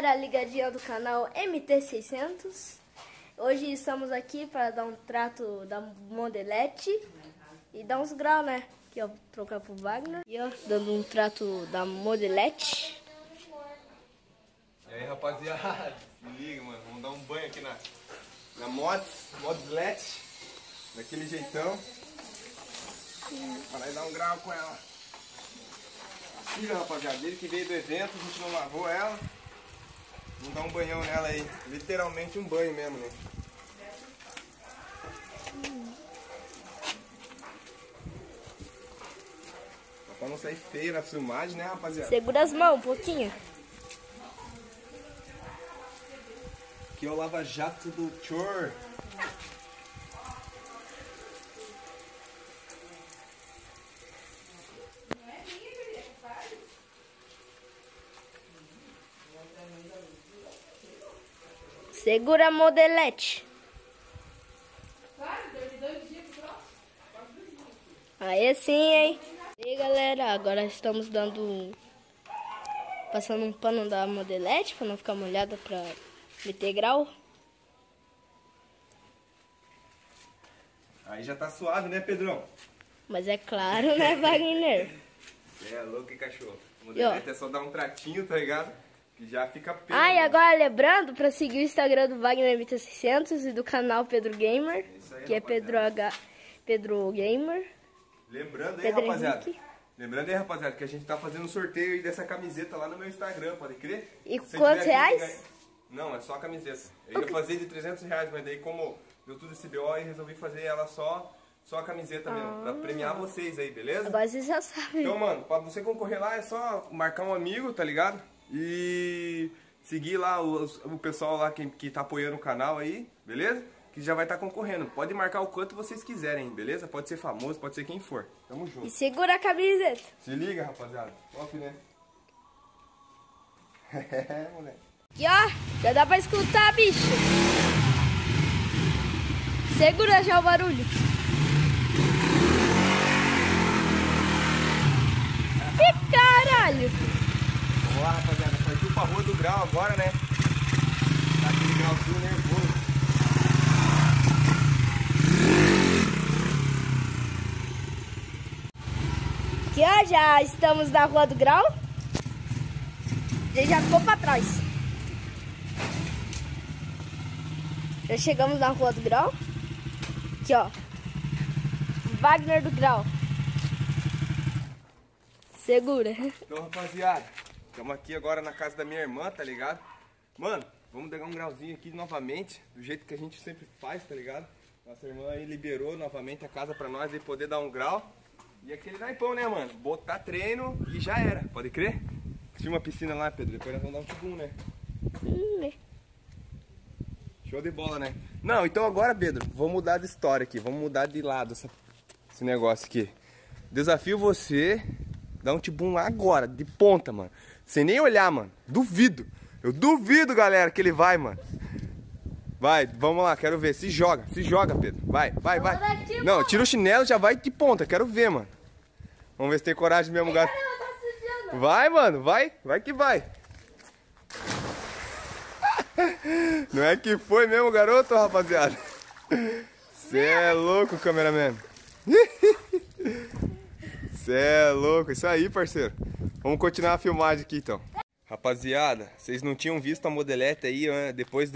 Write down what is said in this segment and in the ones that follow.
galera ligadinha do canal MT600. Hoje estamos aqui para dar um trato da modelete e dar uns graus, né? Aqui ó, trocar pro Wagner. E ó, dando um trato da modelete. E aí rapaziada, se liga mano, vamos dar um banho aqui na Modelete, daquele jeitão. Para dar um grau com ela. Filha, rapaziada, desde que veio do evento, a gente não lavou ela. Vamos dar um banhão nela aí. Literalmente um banho mesmo, né? Pra não sair feio na filmagem, né, rapaziada? Segura as mãos um pouquinho. Aqui é o lava-jato do Chor. Segura a modelete. Aí sim, hein? E aí, galera, agora estamos passando um pano da modelete para não ficar molhada, para meter grau. Aí já tá suave, né, Pedrão? Mas é claro, né, Wagner? Você é louco, hein, cachorro? O modelete é só dar um tratinho, tá ligado? Que já fica pego. Ah, e agora lembrando para seguir o Instagram do Wagner MT600 e do canal Pedro Gamer, aí, que é Pedro Gamer. Lembrando aí, Pedro rapaziada. Henrique. Lembrando aí, rapaziada, que a gente tá fazendo um sorteio aí dessa camiseta lá no meu Instagram, pode crer? E Se quantos tiver aqui, reais? Não, é só a camiseta. Eu ia fazer de 300 reais, mas daí como deu tudo esse BO, eu resolvi fazer ela só a camiseta mesmo, pra premiar vocês aí, beleza? Agora vocês já sabem. Então, mano, pra você concorrer lá é só marcar um amigo, tá ligado? E seguir lá o pessoal lá que tá apoiando o canal aí, beleza? Que já vai estar concorrendo. Pode marcar o quanto vocês quiserem, beleza? Pode ser famoso, pode ser quem for. Tamo junto. E segura a camiseta. Se liga, rapaziada. Top, né? É, moleque. E ó, já dá pra escutar, bicho. Segura já o barulho. Que caralho! Vamos lá, rapaziada. Partiu pra rua do grau agora, né? Tá aquele grauzinho nervoso. Aqui ó, já estamos na Rua do Grau. Ele já ficou pra trás. Já chegamos na Rua do Grau. Aqui ó, Wagner do Grau. Segura. Então, rapaziada, estamos aqui agora na casa da minha irmã, tá ligado? Mano, vamos pegar um grauzinho aqui novamente, do jeito que a gente sempre faz, tá ligado? Nossa irmã aí liberou novamente a casa pra nós e poder dar um grau. E aquele naipão, né, mano? Botar treino e já era, pode crer? Tinha uma piscina lá, Pedro, depois nós vamos dar um tibum, né? Show de bola, né? Não, então agora, Pedro, vamos mudar de história aqui, vamos mudar de lado esse negócio aqui. Desafio você dar um tibum agora, de ponta, mano. Sem nem olhar, mano. Duvido. Eu duvido, galera, que ele vai, mano. Vai, vamos lá, quero ver. Se joga, Pedro. Vai. Não, tira o chinelo, já vai de ponta, quero ver, mano. Vamos ver se tem coragem mesmo, gato. Vai, mano, vai que vai. Não é que foi mesmo, garoto, rapaziada? Cê é louco, cameraman. Cê é louco, isso aí, parceiro. Vamos continuar a filmagem aqui, então. Rapaziada, vocês não tinham visto a modelete aí, depois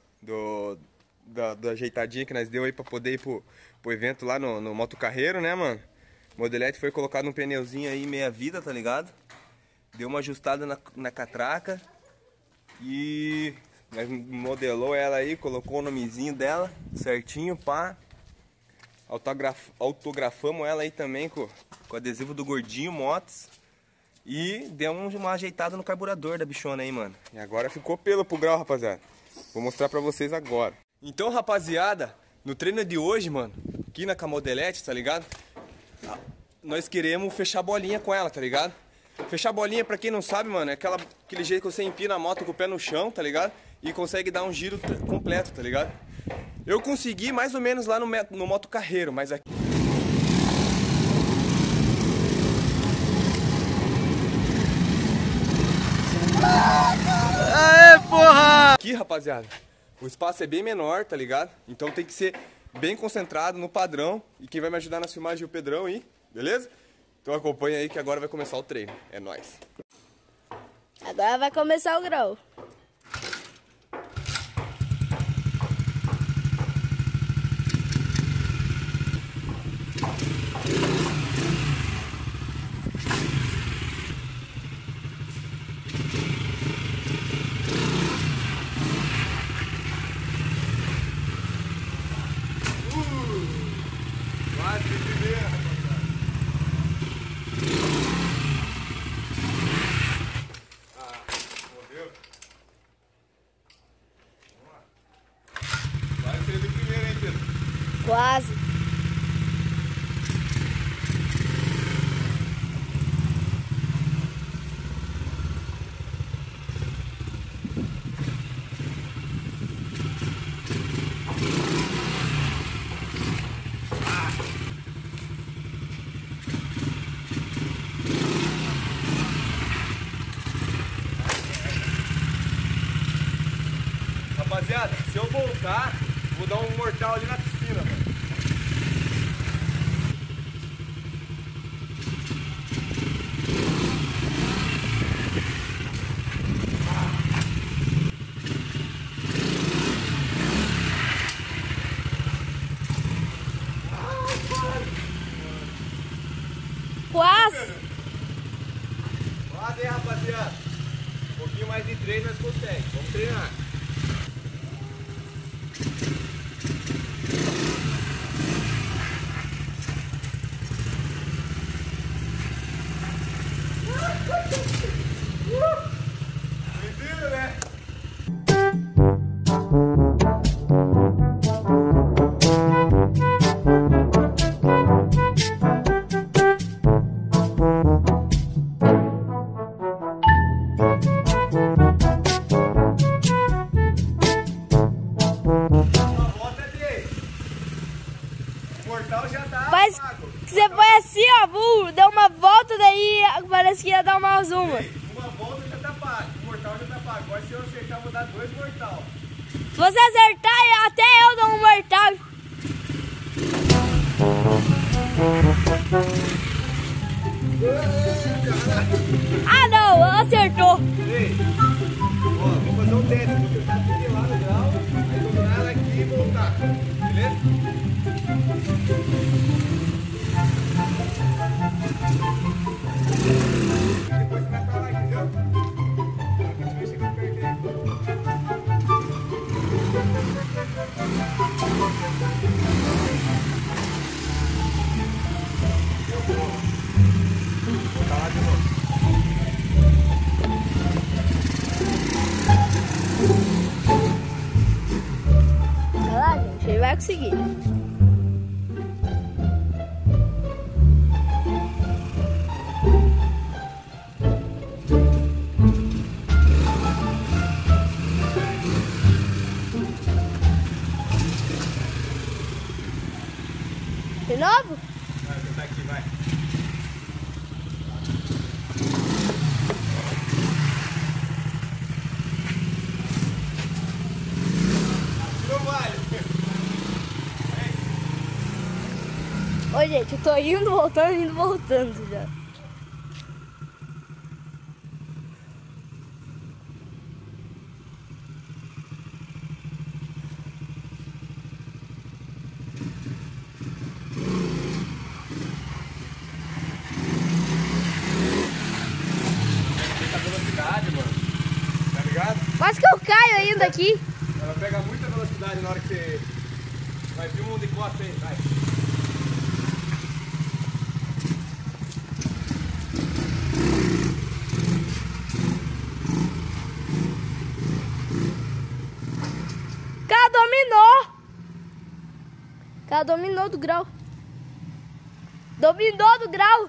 da ajeitadinha que nós deu aí pra poder ir pro evento lá no Moto Carreiro, né, mano? Modelete foi colocado num pneuzinho aí meia vida, tá ligado? Deu uma ajustada na catraca e nós modelou ela aí, colocou o nomezinho dela certinho, pá. Autografamos ela aí também com adesivo do Gordinho Motos. E deu uma ajeitada no carburador da bichona aí, mano. E agora ficou pelo pro grau, rapaziada. Vou mostrar pra vocês agora. Então, rapaziada, no treino de hoje, mano, aqui na Modelete, tá ligado? Nós queremos fechar bolinha com ela, tá ligado? Fechar bolinha, pra quem não sabe, mano, é aquele jeito que você empina a moto com o pé no chão, tá ligado? E consegue dar um giro completo, tá ligado? Eu consegui mais ou menos lá no Moto Carreiro, mas aqui... Aê, porra! Aqui, rapaziada, o espaço é bem menor, tá ligado? Então tem que ser bem concentrado no padrão. E quem vai me ajudar nas filmagens é o Pedrão aí, beleza? Então acompanha aí que agora vai começar o treino. É nóis. Agora vai começar o grau. Quase de primeira, rapaziada. Fodeu. Vamos lá. Quase ser de primeira, hein, Pedro? Quase. Rapaziada, se eu voltar, vou dar um mortal ali na piscina, mano. Quase. Quase aí, rapaziada. Um pouquinho mais de treino nós conseguimos. Vamos treinar. Mentira, né? O mortal já tá. Mas pago. você foi assim, ó, deu uma volta, daí parece que ia dar mais uma. Uma volta já tá pago. O mortal já tá pago. Agora se eu acertar, eu vou dar 2 mortal. Se você acertar, até eu dou um mortal. Ah não, acertou. Ei, ó, vou fazer um teste. Vou tentar subir lá no grau, aí dominar ela aqui e voltar. Beleza? Depois você vai pra lá, entendeu? A gente vai chegar perto dele. Vou tá lá de novo. Olha lá, gente, ele vai conseguir. De novo? Vai, vou tentar aqui, vai. Não vale. Ô, gente, eu tô indo, voltando já. Muita velocidade, mano. Tá ligado? Quase que eu caio ainda aqui. Ela pega muita velocidade na hora que você vai vir um mundo de costa aí, vai. Cara, dominou. Cara, dominou do grau. Dominou do grau.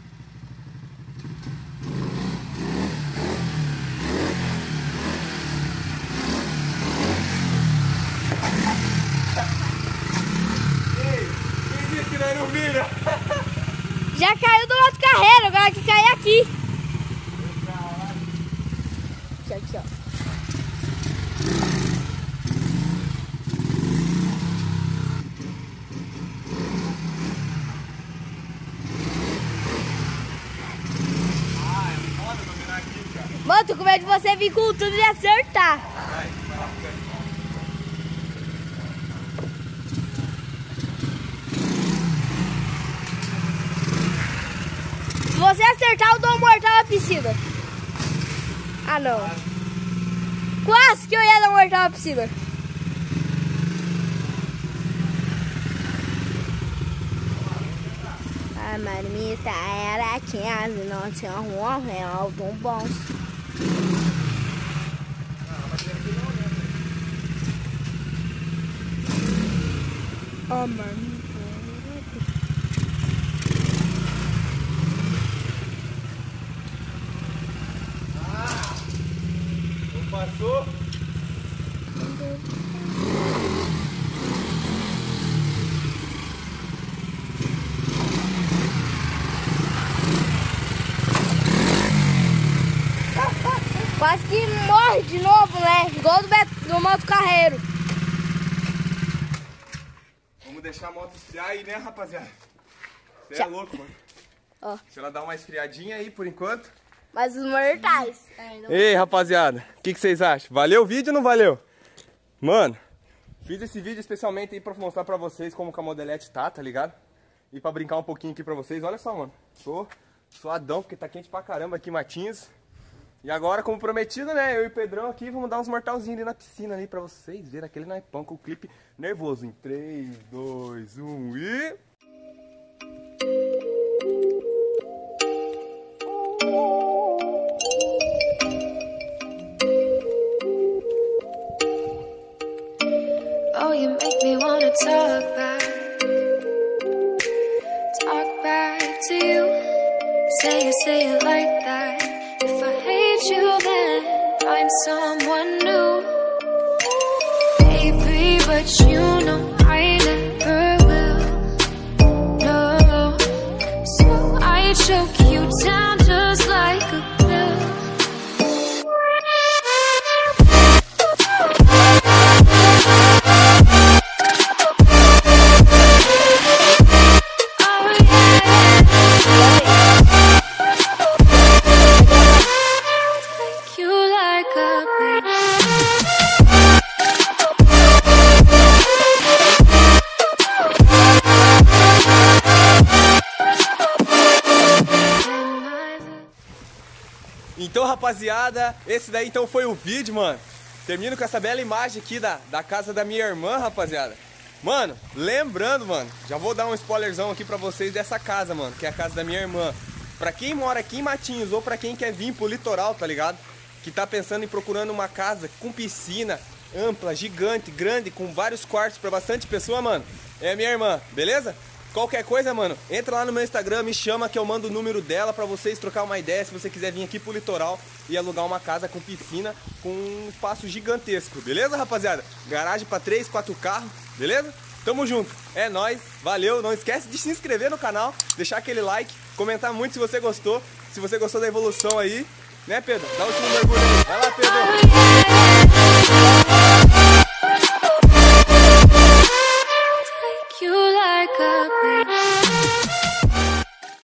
Ei, quem disse que não vira? Já caiu do outro carreiro, agora que cair aqui. Aqui, ó. Mano, tô com medo de você vir com tudo e acertar. Vai lá, Se você acertar, eu dou um mortal na piscina. Ah, não. Quase que eu ia dar um mortal na piscina. A marmita era 15, não tinha R$1 de um bom. A marmita. não passou. Quase que morre de novo, né? Igual do moto carreiro. Vamos deixar a moto esfriar aí, né, rapaziada? Você é louco, mano. Ó. Se ela dar uma esfriadinha aí, por enquanto. Mas os mortais. Ei, rapaziada, o que vocês acham? Valeu o vídeo ou não valeu? Mano, fiz esse vídeo especialmente aí pra mostrar pra vocês como que a modelete tá ligado? E pra brincar um pouquinho aqui pra vocês. Olha só, mano. Tô suadão, porque tá quente pra caramba aqui em Matinhos. E agora, como prometido, né, eu e o Pedrão aqui vamos dar uns mortalzinhos ali na piscina ali pra vocês verem aquele naipão com o clipe nervoso. Em 3, 2, 1 e... Oh, you make me wanna talk back to you. Say it like that. If I hate you, then find someone new. Baby, but you know I never will. No, so I choke you down just like a pill. Então, rapaziada, esse daí então foi o vídeo, mano. Termino com essa bela imagem aqui da casa da minha irmã, rapaziada. Mano, lembrando, mano, já vou dar um spoilerzão aqui pra vocês dessa casa, mano, que é a casa da minha irmã. Pra quem mora aqui em Matinhos ou pra quem quer vir pro litoral, tá ligado? Que tá pensando em procurando uma casa com piscina ampla, gigante, grande, com vários quartos pra bastante pessoa, mano, é a minha irmã, beleza? Qualquer coisa, mano, entra lá no meu Instagram, me chama que eu mando o número dela pra vocês trocar uma ideia se você quiser vir aqui pro litoral e alugar uma casa com piscina, com um espaço gigantesco, beleza, rapaziada? Garagem pra 3, 4 carros, beleza? Tamo junto, é nóis, valeu, não esquece de se inscrever no canal, deixar aquele like, comentar muito se você gostou da evolução aí, né, Pedro? Dá o último mergulho aí, vai lá, Pedro!